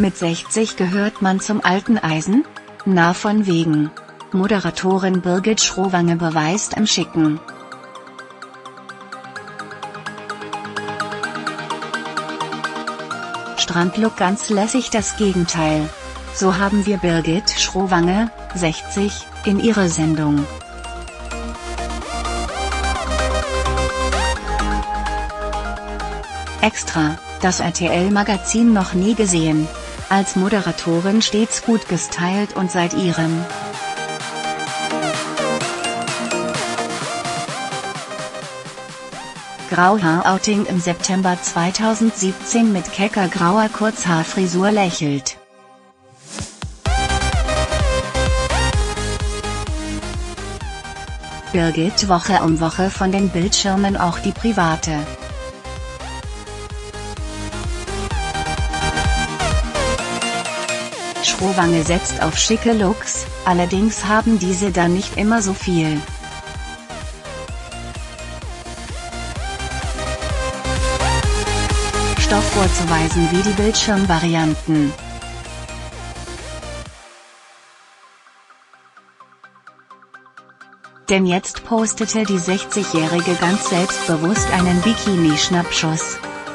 Mit 60 gehört man zum alten Eisen? Na von wegen. Moderatorin Birgit Schrowange beweist im Schicken. Strandlook ganz lässig das Gegenteil. So haben wir Birgit Schrowange, 60, in ihrer Sendung. Extra, das RTL-Magazin noch nie gesehen. Als Moderatorin stets gut gestylt und seit ihrem Grauhaar-Outing im September 2017 mit kecker grauer Kurzhaarfrisur lächelt. Birgit Woche um Woche von den Bildschirmen auch die private. Schrowange setzt auf schicke Looks, allerdings haben diese dann nicht immer so viel Stoff vorzuweisen wie die Bildschirmvarianten. Denn jetzt postete die 60-Jährige ganz selbstbewusst einen Bikini-Schnappschuss.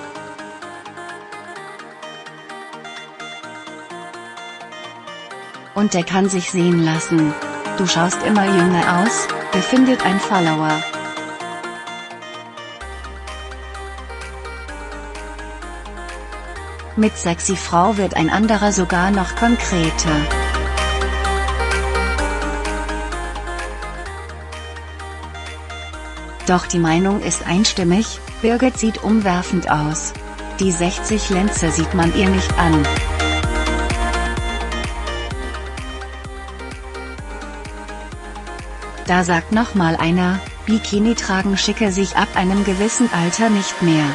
Und der kann sich sehen lassen. Du schaust immer jünger aus, befindet ein Follower. Mit sexy Frau wird ein anderer sogar noch konkreter. Doch die Meinung ist einstimmig, Birgit sieht umwerfend aus. Die 60 Lenze sieht man ihr nicht an. Da sagt nochmal einer, Bikini tragen schicke sich ab einem gewissen Alter nicht mehr.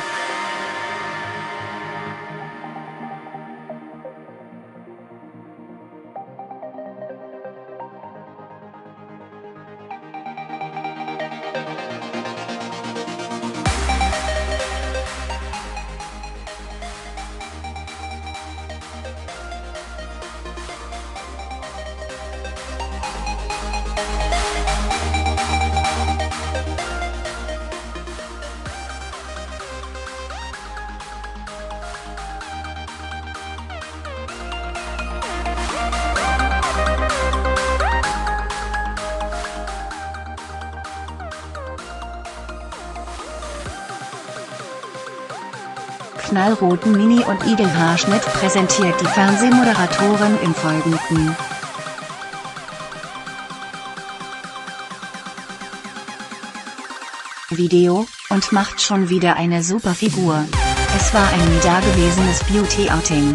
Knallroten Mini- und Igelhaarschnitt präsentiert die Fernsehmoderatorin im Folgenden. Video, und macht schon wieder eine super Figur. Es war ein nie dagewesenes Beauty-Outing.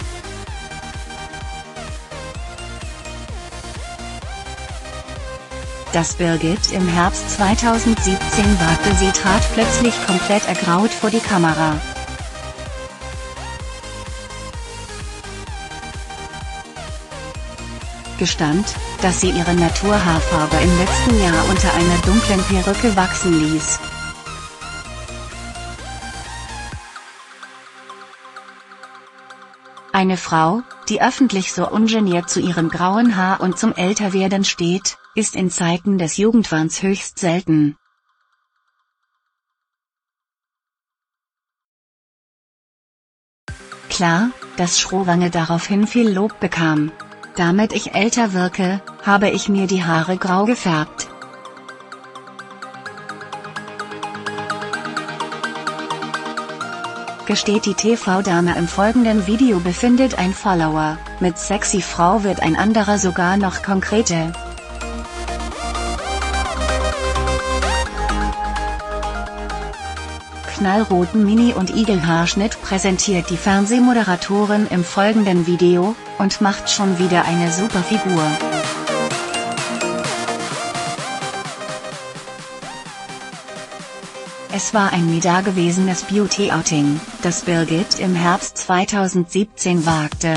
Das Birgit im Herbst 2017 wagte, sie trat plötzlich komplett ergraut vor die Kamera. Gestand, dass sie ihre Naturhaarfarbe im letzten Jahr unter einer dunklen Perücke wachsen ließ. Eine Frau, die öffentlich so ungeniert zu ihrem grauen Haar und zum Älterwerden steht, ist in Zeiten des Jugendwahns höchst selten. Klar, dass Schrowange daraufhin viel Lob bekam. Damit ich älter wirke, habe ich mir die Haare grau gefärbt. Gesteht die TV-Dame im folgenden Video, befindet ein Follower. Mit sexy Frau wird ein anderer sogar noch konkreter. Knallroten Mini- und Igelhaarschnitt präsentiert die Fernsehmoderatorin im folgenden Video, und macht schon wieder eine super Figur. Es war ein nie dagewesenes Beauty-Outing, das Birgit im Herbst 2017 wagte.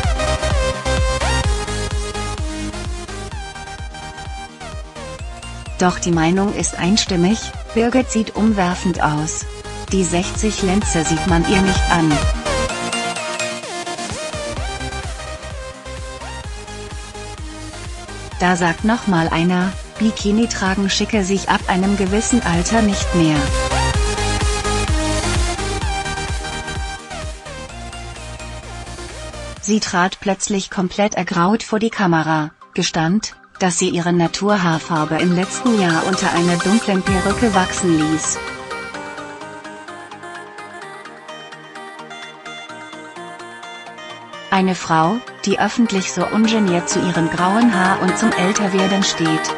Doch die Meinung ist einstimmig, Birgit sieht umwerfend aus. Die 60 Lenze sieht man ihr nicht an. Da sagt nochmal einer, Bikini tragen schicke sich ab einem gewissen Alter nicht mehr. Sie trat plötzlich komplett ergraut vor die Kamera, gestand, dass sie ihre Naturhaarfarbe im letzten Jahr unter einer dunklen Perücke wachsen ließ. Eine Frau, die öffentlich so ungeniert zu ihrem grauen Haar und zum Älterwerden steht.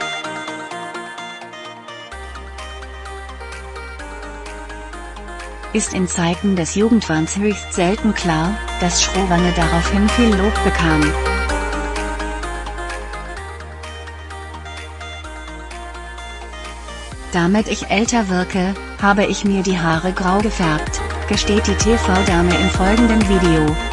Ist in Zeiten des Jugendwahns höchst selten klar, dass Schrowwange daraufhin viel Lob bekam. Damit ich älter wirke, habe ich mir die Haare grau gefärbt, gesteht die TV-Dame im folgenden Video.